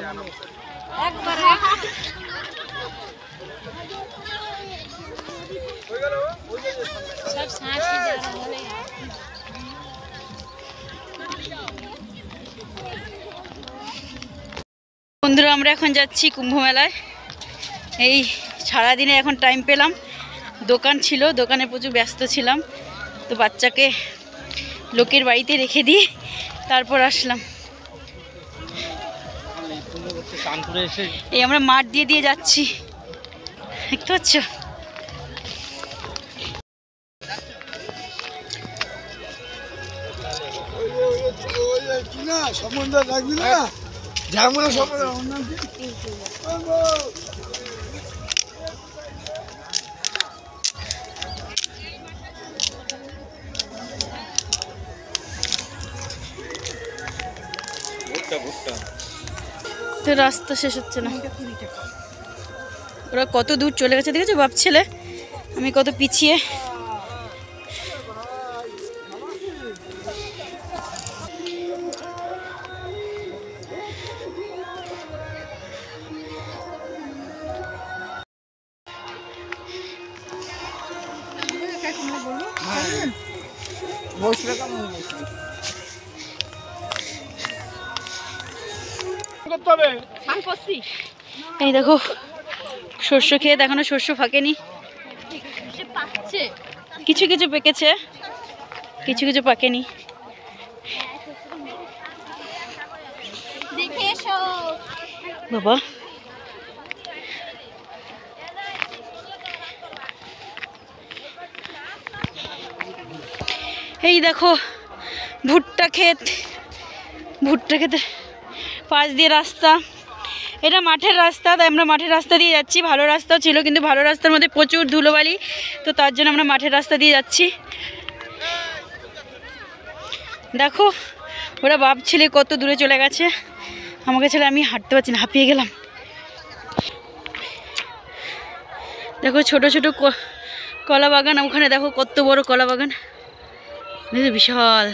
বন্ধুরা আমরা এখন যাচ্ছি কুম্ভ মেলায়। এই সারাদিনে এখন টাইম পেলাম, দোকান ছিল, দোকানে প্রচুর ব্যস্ত ছিলাম, তো বাচ্চাকে লোকের বাড়িতে রেখে দিয়ে তারপর আসলাম। এই আমরা মাঠ দিয়ে দিয়ে যাচ্ছি, দেখতে পাচ্ছ? রাস্তা শেষ হচ্ছে না, ওরা কত দূর চলে গেছে দেখেছো বাপ ছেলে, আমি কত পিছিয়ে। এই দেখো শস্য খেয়ে এখনো শস্য ফাঁকেনি, কিছু কিছু পেকেছে, কিছু কিছু পাকেনি। বাবা এই দেখো ভুট্টা ক্ষেত, ভুট্টা ক্ষেতে পাশ দিয়ে রাস্তা, এটা মাঠের রাস্তা, তাই আমরা মাঠের রাস্তা দিয়ে যাচ্ছি। ভালো রাস্তাও ছিল কিন্তু ভালো রাস্তার মধ্যে প্রচুর ধুলোবালি, তো তার জন্য আমরা মাঠের রাস্তা দিয়ে যাচ্ছি। দেখো ওরা বাপ ছেলে কত দূরে চলে গেছে, আমাকে ছেলে আমি হাঁটতে পারছি না, হাঁপিয়ে গেলাম। দেখো ছোট ছোট কলা বাগান, ওখানে দেখো কত বড় কলা বাগান, বিশাল।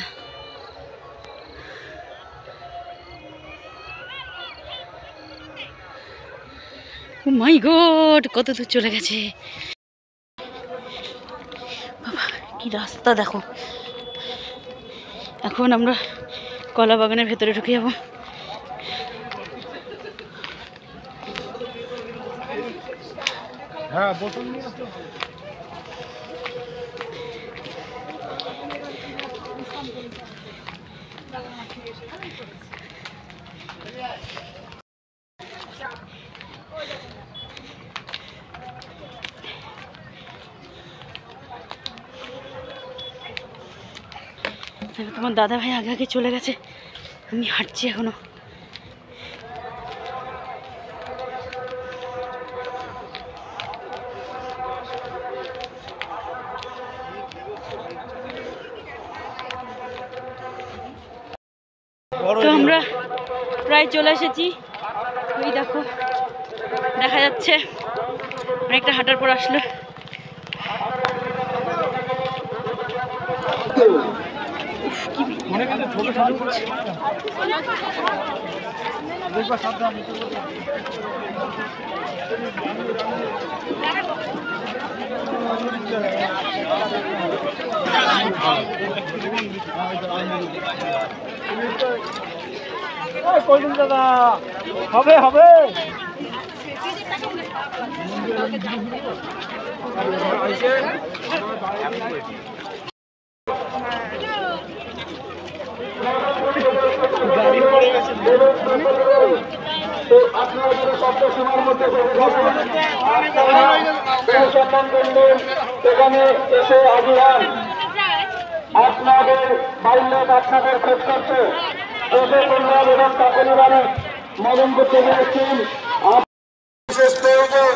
ও মাই গড, কত দূর চলে গেছে বাবা, কি রাস্তা দেখো। এখন আমরা কলা বাগানের ভেতরে ঢুকে যাবো। হ্যাঁ বোতল নিয়ে আসো। তোমার দাদা ভাই আগে আগে চলে গেছে, আমি হাঁটছি এখনো। তো আমরা প্রায় চলে এসেছি, ওই দেখো দেখা যাচ্ছে অনেকটা হাঁটার পর আসলো। দাদা হবে হবে এখানে এসে আজিহান আপনাদের বাইরে আপনাদের খোঁজ করছে, দেশে কন্যা এবং কাকুলি বাড়ি মদন করতে পেরেছেন। বিশেষ প্রয়োজন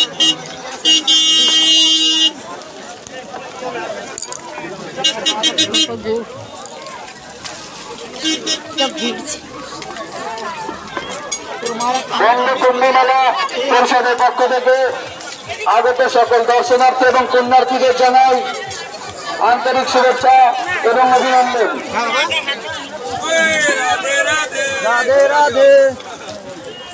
কুম্ভ মেলা পরিষদের পক্ষ থেকে আগত সকল দর্শনার্থী এবং পুণ্যার্থীদের জানাই আন্তরিক শুভেচ্ছা এবং অভিনন্দন। রাধে রাধে।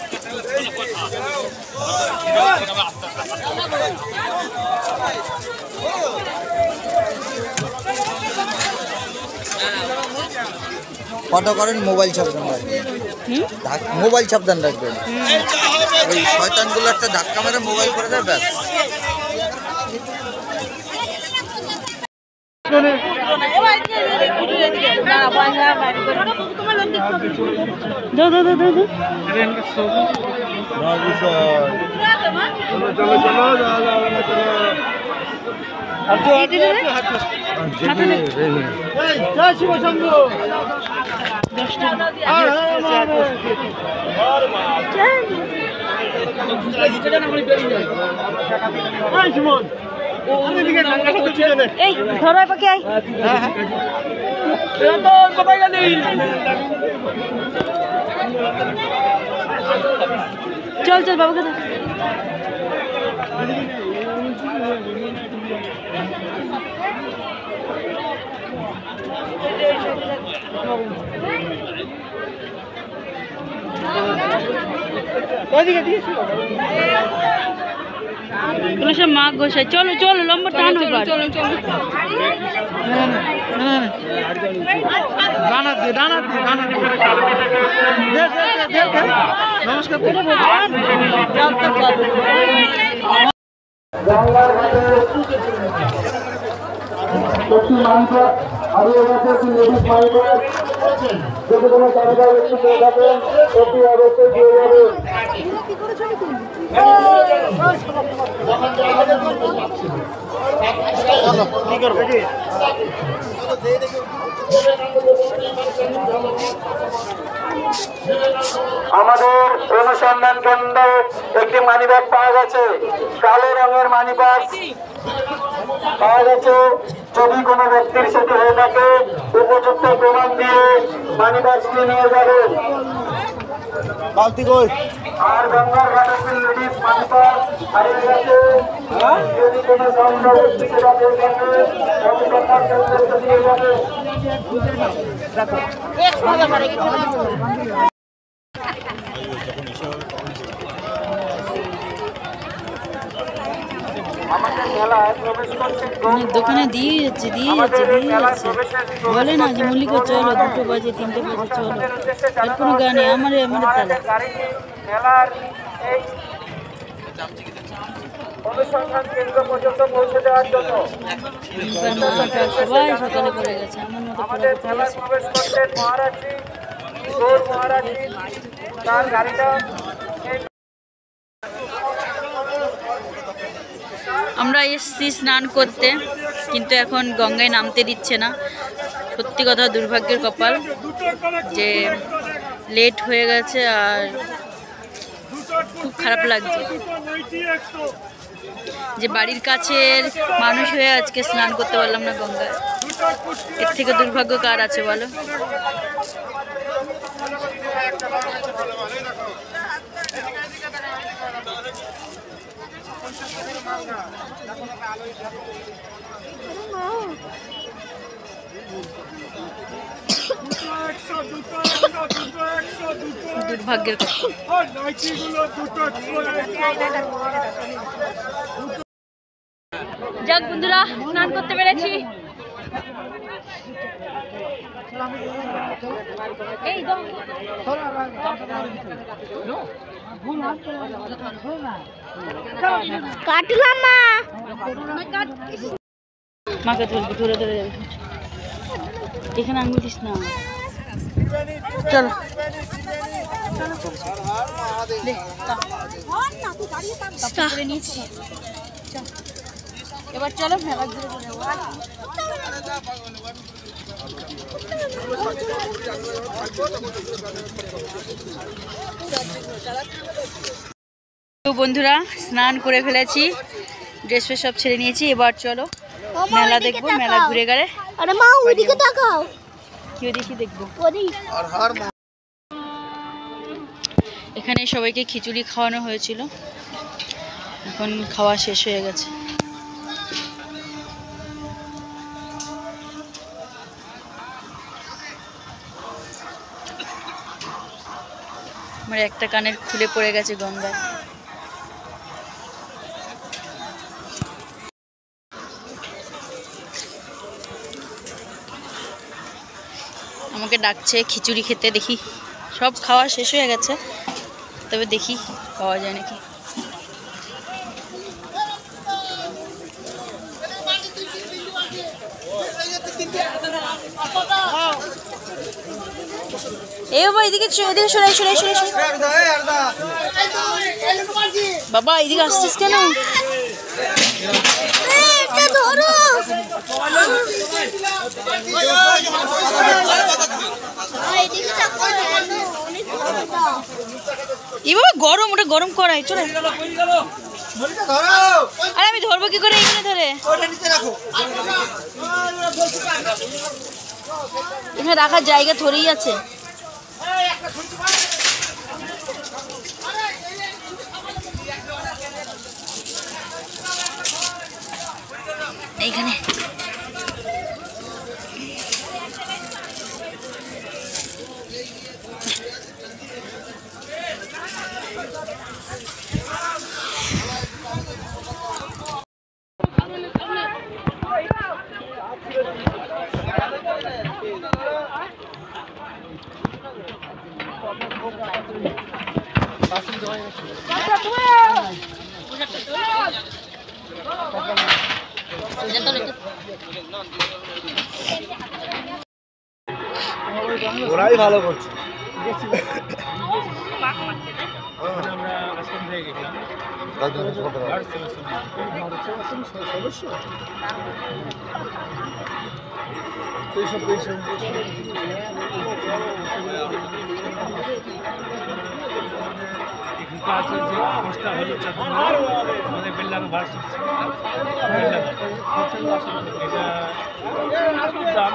ফটো করেন, মোবাইল সাবধান রাখবেন, মোবাইল সাবধান রাখবেন। ওই শয়তানগুলো একটা ধাক্কা মেরে মোবাইল করে দেয়, ব্যাস। এই ধরো পাখি আই চল চল বাবাকে সব মা গোসাই চলো চলো লম্বা টান হয়ে চলো চলো নমস্কার। গঙ্গার ঘাটে একটি মাইপার হারিয়ে গেছে, একটি লেডিস মাইপার। যদি কোনো তালিকা ব্যক্তি পেয়ে থাকেন অতি অবশ্যই দিয়ে যাবেন। আমাদের অনুসন্ধান কেন্দ্রে একটি মানিব্যাগ পাওয়া গেছে, কালো রঙের মানিব্যাগ পাওয়া গেছে। যদি কোনো ব্যক্তির সাথে হয়ে থাকে উপযুক্ত প্রমাণ দিয়ে মানিব্যাগটি নিয়ে যাবেন। আর গঙ্গার ঘাটে লেডিস মানিব্যাগ হারিয়ে গেছে। যদি কোনো সন্দেহ ব্যক্তিকে থাকে অনুসন্ধান কেন্দ্রে দিয়ে যাবেন। দোকানে দিয়ে যাচ্ছে বলে না যে মল্লিকা চলো 2টো বাজে 3টে বাজে চলো, এর কোনো গানে আমারে তালা অনুসন্ধান কেন্দ্র পর্যন্ত পৌঁছে দেওয়ার জন্য সবাই সকালে পড়ে গেছে, আমার মতো আমাদের মেলায় প্রবেশ করতেন মহারাজি গৌর মহারাজি। তার গাড়িটা আমরা এসছি স্নান করতে, কিন্তু এখন গঙ্গায় নামতে দিচ্ছে না। সত্যি কথা দুর্ভাগ্যের কপাল যে লেট হয়ে গেছে, আর খুব খারাপ লাগছে যে বাড়ির কাছের মানুষ হয়ে আজকে স্নান করতে পারলাম না গঙ্গায়। এর থেকে দুর্ভাগ্য কার আছে বলো? দুর্ভাগ্যের কথা। যাক বন্ধুরা, স্নান করতে পেরেছি। কাটলাম মা, মাকে ধরে ধরে যাবে। এখানে আঙুল দিস না। চলো এবার চলো মেলা ঘুরে ঘুরে। তো বন্ধুরা, স্নান করে ফেলেছি, ড্রেস ফ্রেস সব ছেড়ে নিয়েছি। এবার চলো মেলা দেখবো, মেলা ঘুরে গেলে। আরে মা ওইদিকে তাকাও, কি দেখি দেখবো। ওদিকে এখানে সবাইকে খিচুড়ি খাওয়ানো হয়েছিল, এখন খাওয়া শেষ হয়ে গেছে। আমার একটা কানের খুলে পড়ে গেছে গঙ্গায়। আমাকে ডাকছে খিচুড়ি খেতে, দেখি সব খাওয়া শেষ হয়ে গেছে, তবে দেখি পাওয়া যায় নাকি। এ বাবা এদিকে এদিকে সরাই সরাই সরাই বাবা এদিকে আসছিস কেন? এ বাবা গরম, ওটা গরম করাই চলে। আরে আমি ধরবো কি করে এখানে ধরে? এখানে রাখার জায়গা থরেই আছে। এইখানে ওরাই ভালো করছে। আছে যে কোর্সটা হলো আমাদের বেল্লাং ভার্সিটি এটা দাম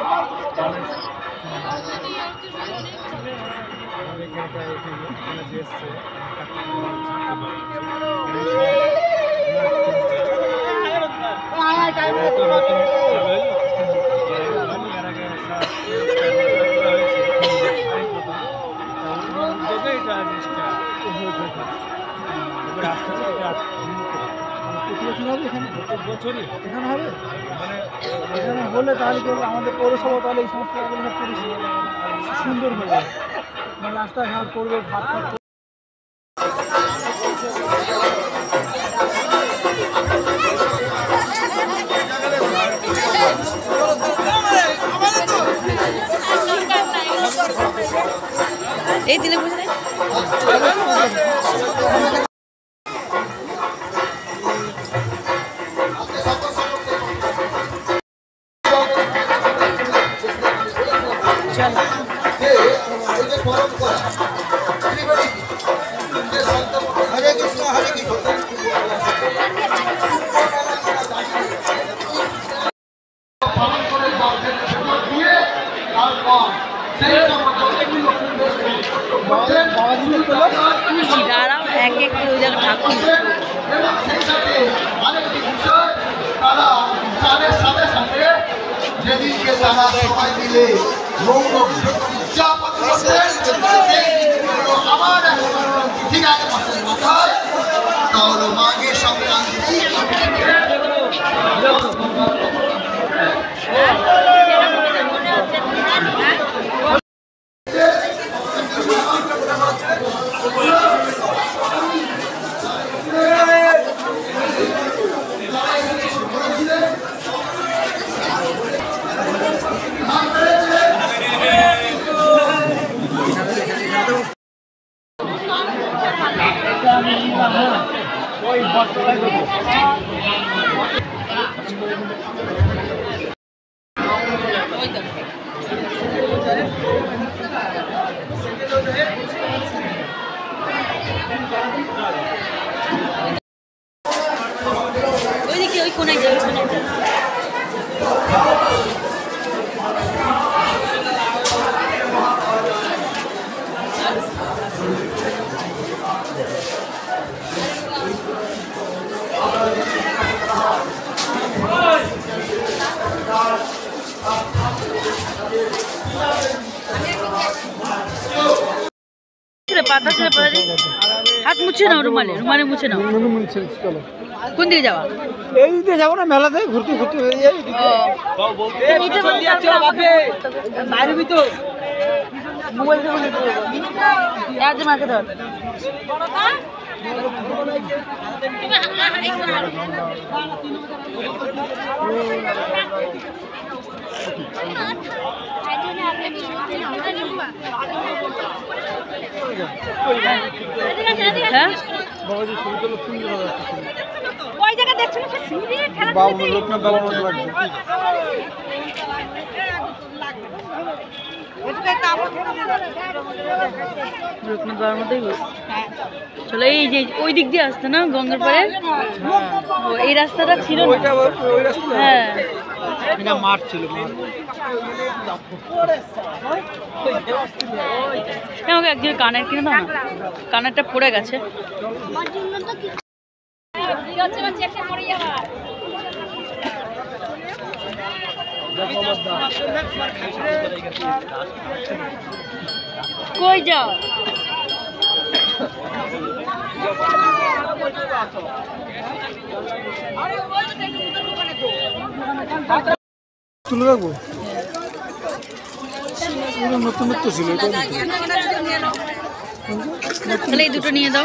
বছরই এখানে হবে, মানে এখানে হলে তাহলে কি আমাদের পৌরসভা তাহলে এই সমস্ত সুন্দর হয়ে যাবে, মানে রাস্তাঘাট করবে, ঘাট এই দিলে বুঝলে এক এক ঠাকুর যেদিনকে তারা সবাই মিলে উদযাপন আমার ঠিক আছে মাসের মাথায় তা হলো মাঘের সংক্রান্তি। ওইদিকে ওই কোনায় যাবে, কোনায় যাবে। পাতা ছেড়ে পাতা দিয়ে হাত মুছে নাও, রুমালে রুমালে মুছে নাও। চলো কোন দিকে যাওয়া? এই দিকে যাবো না, মেলাতে ঘুরতে ঘুরতে হয়ে যাই। মোবাইল থেকে নিতে হবে এক যে মাকে ধর হ্যাঁ ওই জায়গা দেখছো বাবু লোকনাথ বাবার মতো লাগছে। লোকনাথ বাবার মতোই বস চলো এই যে ওই দিক দিয়ে আসতো না গঙ্গার পাড়ে এই রাস্তাটা ছিল না ওই রাস্তা হ্যাঁ এটা মাঠ ছিল মাঠ। আমাকে একজন কানের কিনে দাও না কানেরটা পড়ে গেছে কই যাও তুলে রাখবো নতুন নতুন ছিল এটা তাহলে এই দুটো নিয়ে দাও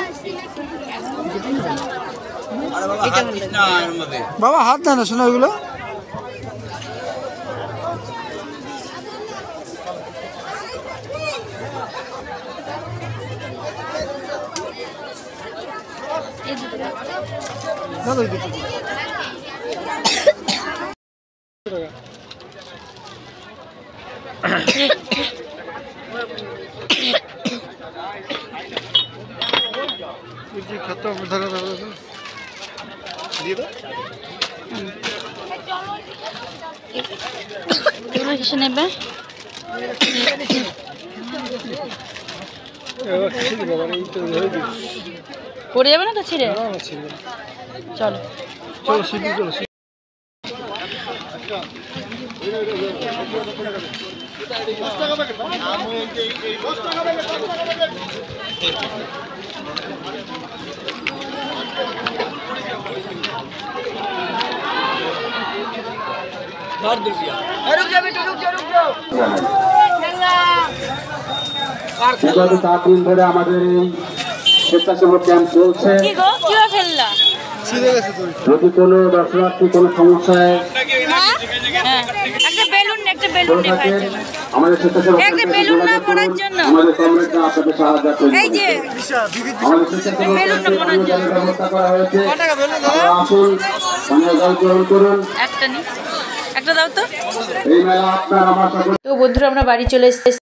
বাবা হাত দেয় না শোনা ওইগুলো দাদা ওই দুটো খাতা ধরো ধরো দিয়ে দাও এগুলো কিসে নেবে পড়ে যাবে না তো ছিঁড়ে চলো চলো সিদ্ধি চলো বিগত 4 দিন ধরে আমাদের এই স্বেচ্ছাসেবক ক্যাম্প চলছে। কি গো কিভাবে ফেললা ছিঁড়ে গেছে তো যদি কোনো দর্শনার্থী কোনো সমস্যায় হ্যাঁ একটা বেলুন পড়ে থাকেন, আমাদের স্বেচ্ছাসেবক একটা ক্যাম্পে বেলুন না যোগাযোগ পড়ার করুন। জন্য। আমাদের কমরেডরা আপনাদের সাহায্য করবে। এই যে আমাদের স্বেচ্ছাসেবক বেলুন না ক্যাম্পে পড়ার জন্য। অনুদানের ব্যবস্থা করা হয়েছে। আপনারা আসুন, পানীয় জল গ্রহণ করুন। একটা দাও তো এই মেলা আপনার আমার সকল তো বন্ধুরা আমরা বাড়ি চলে এসেছি